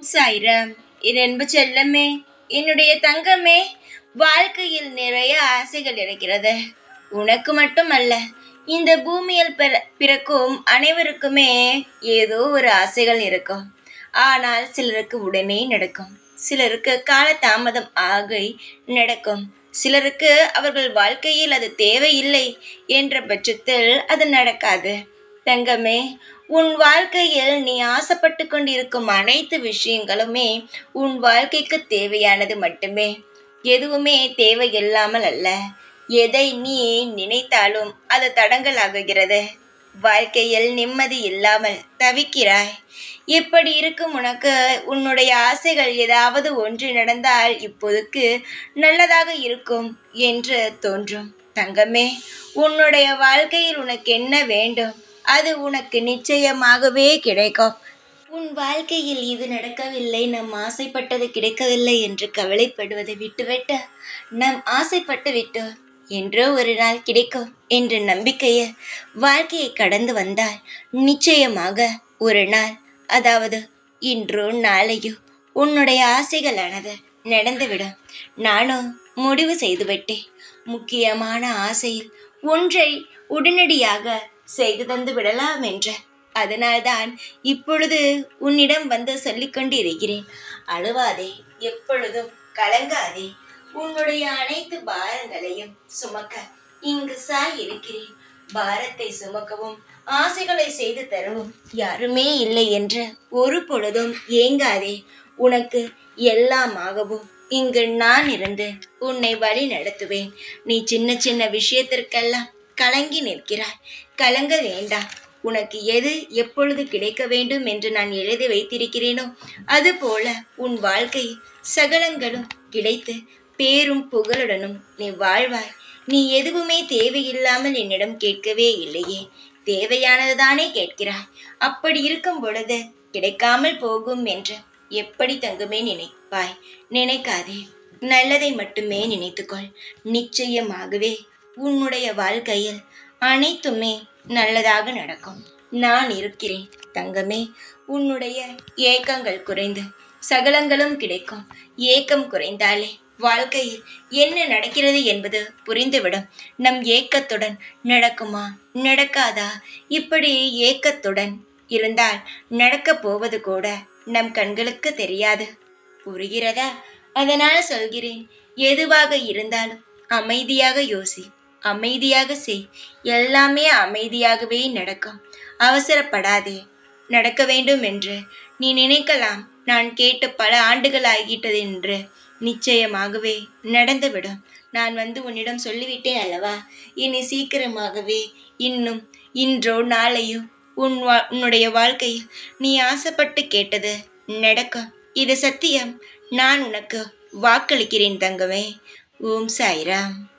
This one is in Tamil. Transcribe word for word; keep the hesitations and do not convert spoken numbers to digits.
சாய்ராம், என் அன்பு செல்லமே, என்னுடைய தங்கமே, வாழ்க்கையில் நிறைய ஆசைகள் இருக்கிறது. உனக்கு மட்டும் அல்ல, இந்த பூமியில் பிற பிறக்கும் அனைவருக்குமே ஏதோ ஒரு ஆசைகள் இருக்கும். ஆனால் சிலருக்கு உடனே நடக்கும், சிலருக்கு கால தாமதம் ஆகி நடக்கும், சிலருக்கு அவர்கள் வாழ்க்கையில் அது தேவையில்லை என்ற பட்சத்தில் அது நடக்காது. தங்கமே, உன் வாழ்க்கையில் நீ ஆசைப்பட்டு கொண்டிருக்கும் அனைத்து விஷயங்களுமே உன் வாழ்க்கைக்கு தேவையானது மட்டுமே. எதுவுமே தேவையில்லாமல் அல்ல. எதை நீ நினைத்தாலும் அது தடங்கலாகுகிறது. வாழ்க்கையில் நிம்மதி இல்லாமல் தவிக்கிறாய். இப்படி இருக்கும் உனக்கு உன்னுடைய ஆசைகள் ஏதாவது ஒன்று நடந்தால் இப்போதுக்கு நல்லதாக இருக்கும் என்று தோன்றும். தங்கமே, உன்னுடைய வாழ்க்கையில் உனக்கு என்ன வேண்டும் அது உனக்கு நிச்சயமாகவே கிடைக்கும். உன் வாழ்க்கையில் இது நடக்கவில்லை, நம் ஆசைப்பட்டது கிடைக்கவில்லை என்று கவலைப்படுவதை விட்டுவிட்டு, நம் ஆசைப்பட்டு விட்டு என்றோ ஒரு நாள் கிடைக்கும் என்ற நம்பிக்கையை வாழ்க்கையை கடந்து வந்தால் நிச்சயமாக ஒரு நாள், அதாவது இன்றோ நாளையோ, உன்னுடைய ஆசைகளானது நடந்துவிடும். நானும் முடிவு செய்துவிட்டேன். முக்கியமான ஆசையில் ஒன்றை உடனடியாக செய்து தந்து விடலாம் என்ற அதனால்தான் இப்பொழுது உன்னிடம் வந்து சொல்லிக்கொண்டு இருக்கிறேன். அழுவாதே, எப்பொழுதும் கலங்காதே. உன்னுடைய அனைத்து பாரங்களையும் சுமக்க இங்கு சாய் இருக்கிறேன். பாரத்தை சுமக்கவும் ஆசைகளை செய்து தரவும் யாருமே இல்லை என்று ஒரு பொழுதும் ஏங்காதே. உனக்கு எல்லாமாகவும் இங்கு நான் இருந்து உன்னை வழி நடத்துவேன். நீ சின்ன சின்ன விஷயத்திற்கெல்லாம் கலங்கி நிற்கிறாய். கலங்க வேண்டாம். உனக்கு எது எப்பொழுது கிடைக்க வேண்டும் என்று நான் எழுதி வைத்திருக்கிறேனோ அதுபோல உன் வாழ்க்கையில் சகலங்களும் கிடைத்து பேரும் புகழுடனும் நீ வாழ்வாய். நீ எதுவுமே தேவையில்லாமல் என்னிடம் கேட்கவே இல்லையே, தேவையானதுதானே கேட்கிறாய். அப்படி இருக்கும் பொழுது கிடைக்காமல் போகும் என்று எப்படி தங்குமே நினைப்பாய்? நினைக்காதே. நல்லதை மட்டுமே நினைத்துக்கொள். நிச்சயமாகவே உன்னுடைய வாழ்க்கையில் அனைத்துமே நல்லதாக நடக்கும். நான் இருக்கிறேன் தங்கமே. உன்னுடைய ஏக்கங்கள் குறைந்து சகலங்களும் கிடைக்கும். ஏக்கம் குறைந்தாலே வாழ்க்கையில் என்ன நடக்கிறது என்பது புரிந்துவிடும். நம் ஏக்கத்துடன் நடக்குமா நடக்காதா? இப்படி ஏக்கத்துடன் இருந்தால் நடக்கப் போவது கூட நம் கண்களுக்கு தெரியாது. புரிகிறதா? அதனால் சொல்கிறேன், எதுவாக இருந்தாலும் அமைதியாக யோசி, அமைதியாக செய். எல்லாமே அமைதியாகவே நடக்கும். அவசரப்படாதே. நடக்க வேண்டும் என்று நீ நினைக்கலாம். நான் கேட்டு பல ஆண்டுகள் ஆகிட்டது என்று. நிச்சயமாகவே நடந்துவிடும். நான் வந்து உன்னிடம் சொல்லிவிட்டேன் அல்லவா? இனி சீக்கிரமாகவே, இன்னும் இன்றோ நாளையோ உன் வா உன்னுடைய வாழ்க்கையில் நீ ஆசைப்பட்டு கேட்டது நடக்கும். இது சத்தியம். நான் உனக்கு வாக்களிக்கிறேன் தங்கமே. ஓம் சாய்ராம்.